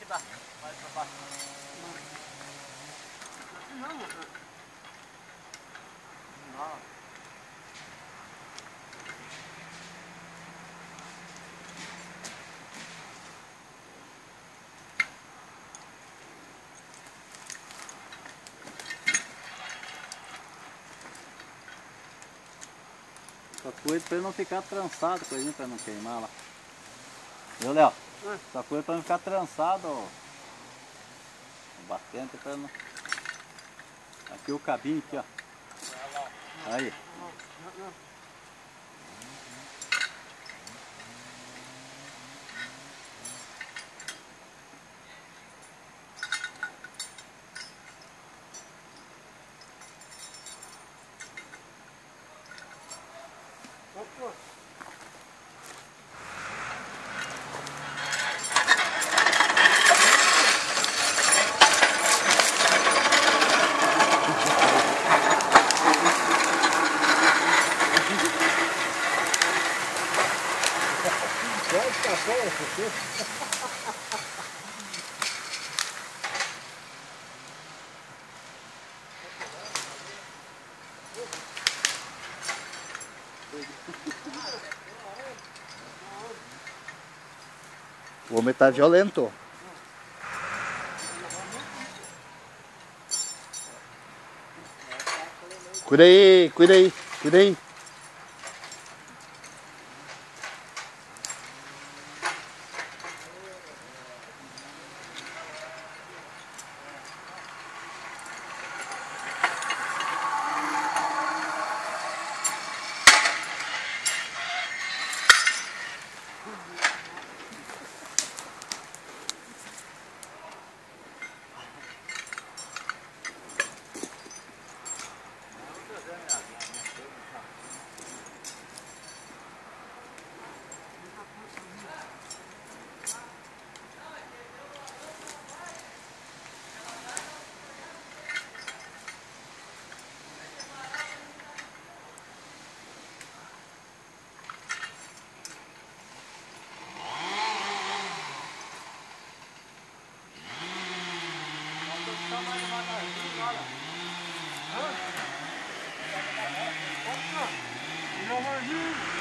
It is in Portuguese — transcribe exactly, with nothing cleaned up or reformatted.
dá. Vai pra baixo. Não, não. Não. Só cuida pra ele não ficar trançado, coisinha pra não queimar lá. Viu, Léo? Hum. Só cuida pra não ficar trançado, ó. Batente pra não... Aqui o cabinho aqui, ó. Aí. Pode ficar fora, você. O homem tá violento. Cuida aí, cuida aí, cuida aí. Devagarzinho.